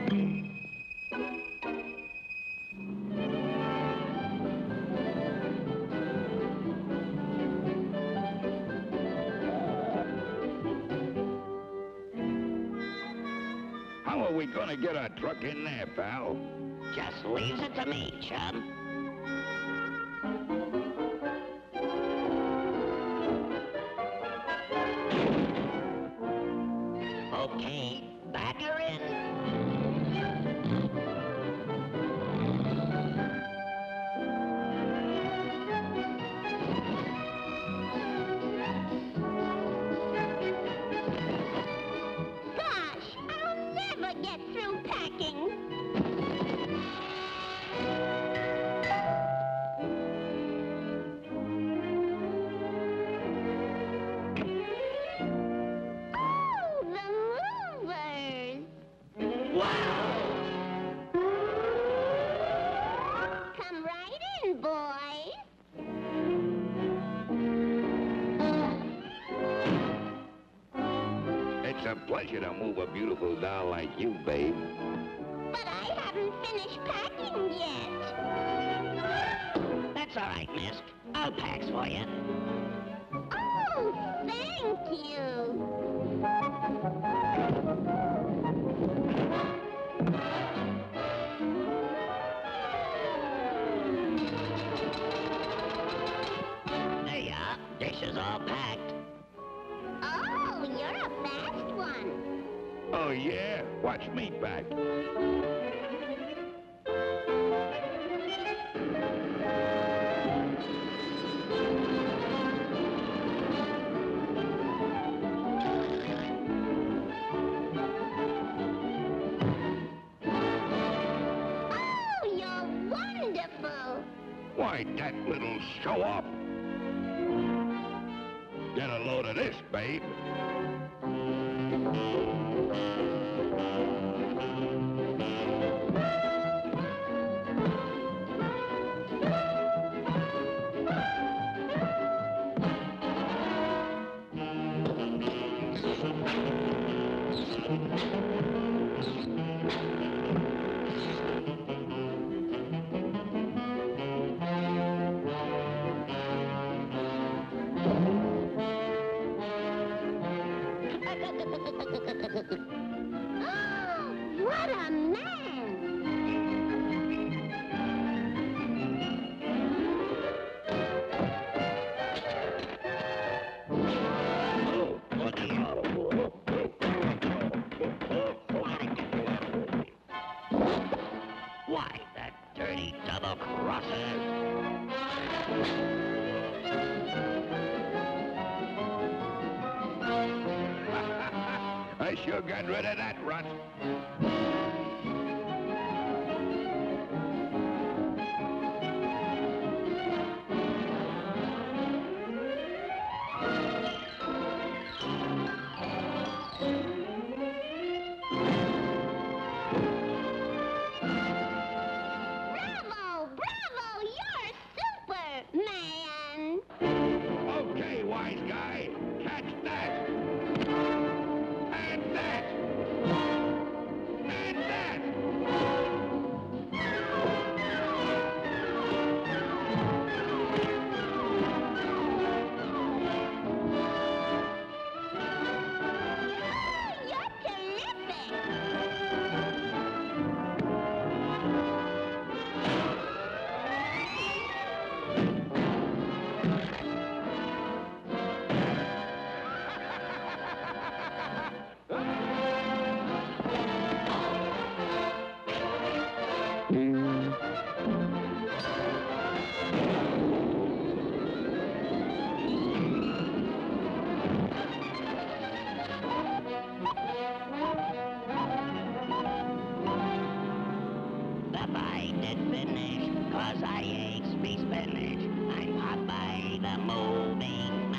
How are we gonna get our truck in there, pal? Just leaves it to me, chum. Okay, back her in. Gosh, I'll never get through packing. Oh, the movers! Wow! Come right in, boys. It's a pleasure to move a beautiful doll like you, babe. But I haven't finished packing yet. That's all right, miss. I'll pack for you. Oh, thank you. There you are. Dishes all packed. Oh, you're a fast one. Oh, yeah? Watch me back. Oh, you're wonderful. Why, that little show-off. Get a load of this, babe. What a man! Why, that dirty double-crosser. I sure got rid of that rut. Bravo! Bravo! You're Superman! Okay, wise guy. Catch that. And that. And that. Oh, you're terrific! The bite is finished, 'cause I ate me spinach. I'm Popeye the moving